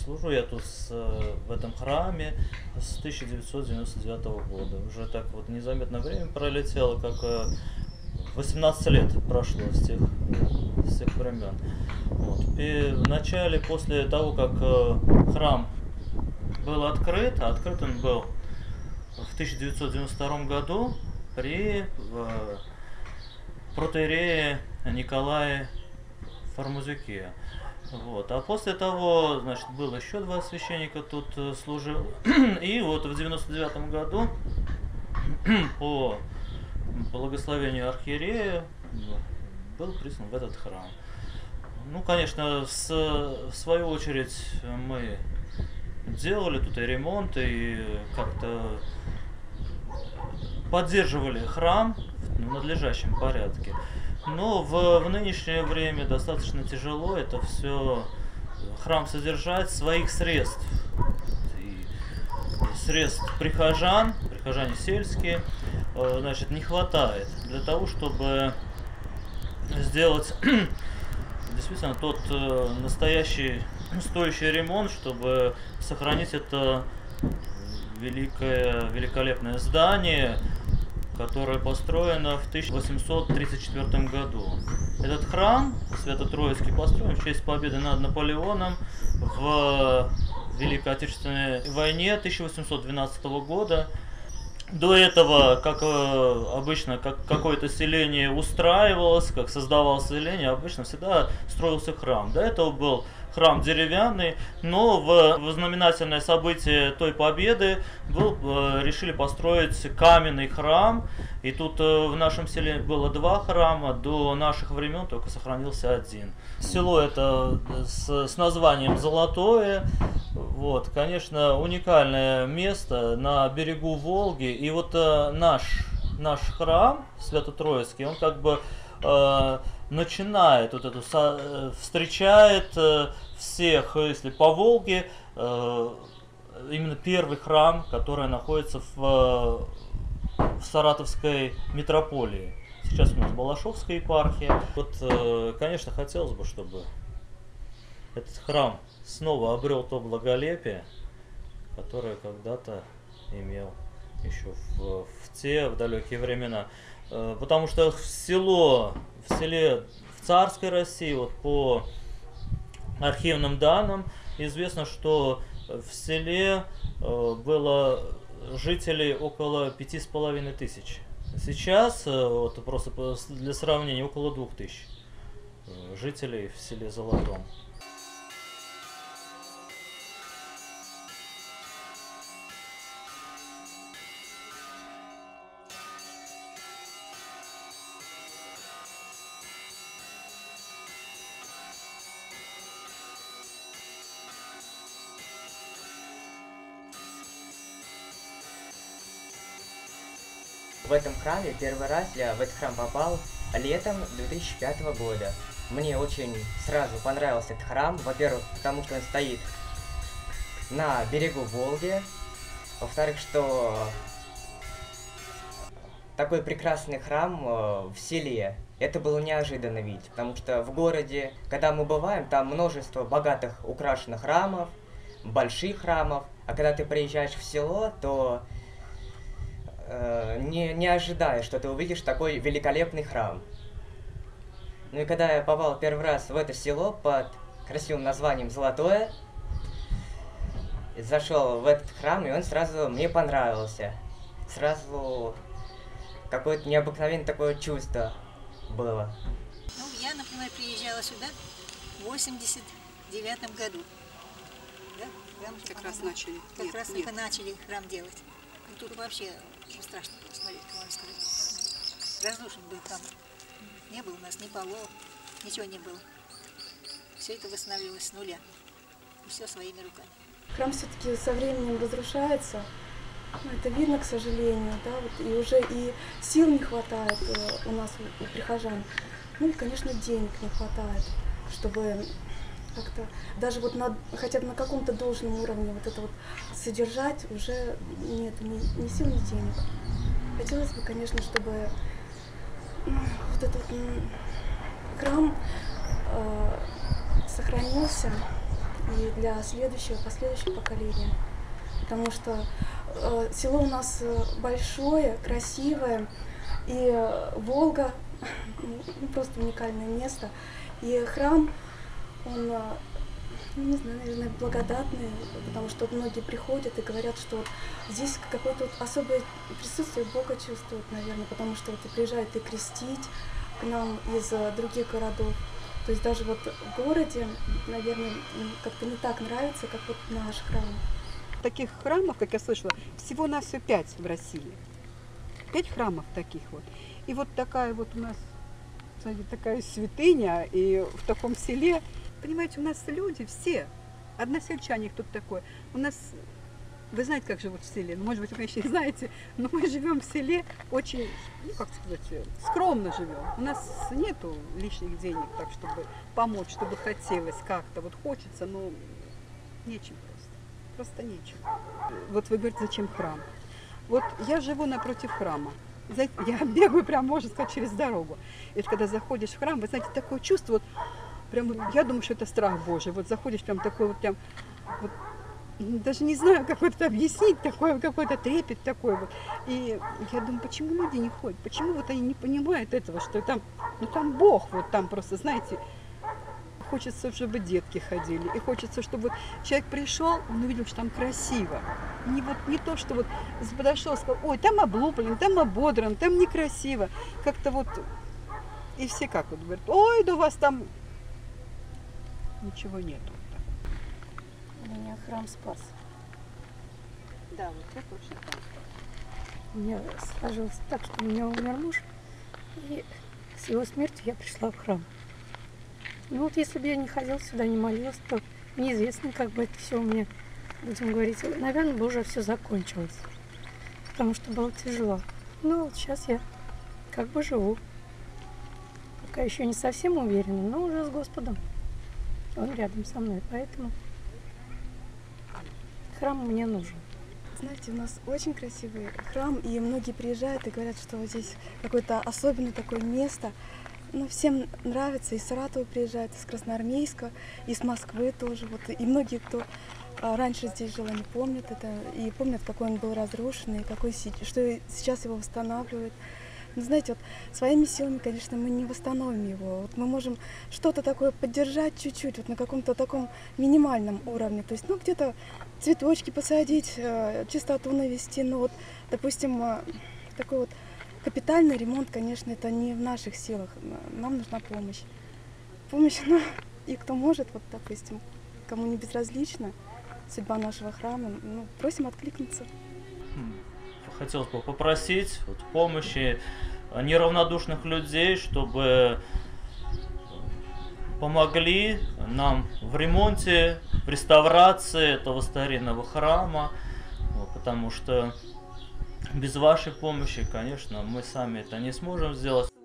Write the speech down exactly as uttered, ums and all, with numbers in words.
служу я тут с, в этом храме с тысяча девятьсот девяносто девятого года. Уже так вот незаметно время пролетело, как восемнадцать лет прошло с тех, с тех времен. Вот. И в начале, после того, как храм был открыт, а открыт он был в тысяча девятьсот девяносто втором году при протоиерее Николае Формузюке. Вот. А после того, значит, было еще два священника тут служило. И вот в девяносто девятом году по благословению архиерея был прислан в этот храм. Ну, конечно, с, в свою очередь мы делали тут и ремонт, и как-то поддерживали храм в надлежащем порядке. Но в, в нынешнее время достаточно тяжело это все храм содержать своих средств. И средств прихожан, прихожане сельские, значит, не хватает для того, чтобы сделать действительно тот настоящий стоящий ремонт, чтобы сохранить это великое, великолепное здание, которое построено в тысяча восемьсот тридцать четвёртом году. Этот храм Свято-Троицкий построен в честь победы над Наполеоном в Великой Отечественной войне тысяча восемьсот двенадцатого года. До этого, как обычно, как какое-то селение устраивалось, как создавалось селение, обычно всегда строился храм. До этого был храм деревянный, но в, в знаменательное событие той победы был, решили построить каменный храм. И тут в нашем селе было два храма, до наших времен только сохранился один. Село это с, с названием Золотое. Вот, конечно, уникальное место на берегу Волги. И вот э, наш, наш храм Свято-Троицкий, он как бы э, начинает вот эту, со, встречает э, всех, если по Волге, э, именно первый храм, который находится в, в Саратовской митрополии. Сейчас у нас Балашовская епархия. Вот, э, конечно, хотелось бы, чтобы этот храм снова обрел то благолепие, которое когда-то имел еще в, в те в далекие времена. Потому что в село, в селе, в царской России, вот по архивным данным, известно, что в селе было жителей около пяти с половиной тысяч. Сейчас, вот просто для сравнения, около двух тысяч жителей в селе Золотом. В этом храме первый раз я в этот храм попал летом две тысячи пятого года. Мне очень сразу понравился этот храм. Во-первых, потому что он стоит на берегу Волги. Во-вторых, что такой прекрасный храм в селе. Это было неожиданно видеть, потому что в городе, когда мы бываем, там множество богатых украшенных храмов, больших храмов. А когда ты приезжаешь в село, то Не, не ожидая, что ты увидишь такой великолепный храм. Ну и когда я попал первый раз в это село под красивым названием Золотое, зашел в этот храм, и он сразу мне понравился. Сразу какое-то необыкновенное такое чувство было. Ну, я, например, приезжала сюда в восемьдесят девятом году. Да? Храм, как раз начали. Как нет, раз нет. только начали храм делать. Ну, тут вообще очень страшно было смотреть, можно сказать. Разрушен был храм. Не было у нас ни полов, ничего не было. Все это восстанавливалось с нуля. И все своими руками. Храм все-таки со временем разрушается. Это видно, к сожалению, да, вот, и уже и сил не хватает у нас, у прихожан. Ну и, конечно, денег не хватает, чтобы как-то даже вот на, хотя бы на каком-то должном уровне вот это вот содержать уже нет ни, ни сил, ни денег. Хотелось бы, конечно, чтобы вот этот храм э, сохранился и для следующего, последующего поколения. Потому что э, село у нас большое, красивое, и э, Волга, ну, просто уникальное место. И храм, он, э, не знаю, наверное, благодатный, потому что вот многие приходят и говорят, что вот здесь какое-то вот особое присутствие Бога чувствуют, наверное, потому что вот и приезжают и крестить к нам из э, других городов. То есть даже вот в городе, наверное, им как-то не так нравится, как вот наш храм. Таких храмов, как я слышала, всего нас все пять в России. Пять храмов таких вот. И вот такая вот у нас, знаете, такая святыня, и в таком селе, понимаете, у нас люди все, односельчане кто-то такой. У нас, вы знаете, как живут в селе? Ну, может быть, вы, конечно, не знаете, но мы живем в селе очень, ну, как сказать, скромно живем. У нас нету лишних денег, так, чтобы помочь, чтобы хотелось как-то. Вот хочется, но нечем просто. Просто нечем. Вот вы говорите, зачем храм? Вот я живу напротив храма. Я бегаю прям, можно сказать, через дорогу. И когда заходишь в храм, вы знаете, такое чувство, вот, прям, вот, я думаю, что это страх Божий. Вот заходишь прям такой вот, прям, вот, даже не знаю, как это объяснить, такой какой-то трепет такой вот. И я думаю, почему люди не ходят? Почему вот они не понимают этого, что там, ну там Бог, вот там просто, знаете, хочется, чтобы детки ходили, и хочется, чтобы человек пришел, он увидел, что там красиво. Не, вот, не то, что вот подошел, сказал, ой, там облуплен, там ободран, там некрасиво. Как-то вот, и все как вот говорят, ой, да у вас там ничего нету. У меня храм спас. Да, вот это точно так. У меня сложилось так, что у меня умер муж, и с его смертью я пришла в храм. Ну вот если бы я не ходила сюда, не молилась, то неизвестно, как бы это все у меня, будем говорить, наверное, бы уже все закончилось, потому что было тяжело. Но вот сейчас я как бы живу. Пока еще не совсем уверена, но уже с Господом. Он рядом со мной, поэтому храм мне нужен. Знаете, у нас очень красивый храм, и многие приезжают и говорят, что здесь какое-то особенное такое место. Ну, всем нравится, из Саратова приезжают, из Красноармейска, из Москвы тоже. Вот, и многие, кто а, раньше здесь жил, они помнят это, и помнят, какой он был разрушенный, какой, что сейчас его восстанавливают. Но знаете, вот своими силами, конечно, мы не восстановим его. Вот мы можем что-то такое поддержать чуть-чуть, вот на каком-то таком минимальном уровне. То есть, ну, где-то цветочки посадить, э, чистоту навести. Ну, вот, допустим, э, такой вот капитальный ремонт, конечно, это не в наших силах. Нам нужна помощь. Помощь, ну, и кто может, вот, допустим, кому не безразлична судьба нашего храма, ну, просим откликнуться. Хотелось бы попросить вот, помощи неравнодушных людей, чтобы помогли нам в ремонте, в реставрации этого старинного храма, вот, потому что без вашей помощи, конечно, мы сами это не сможем сделать.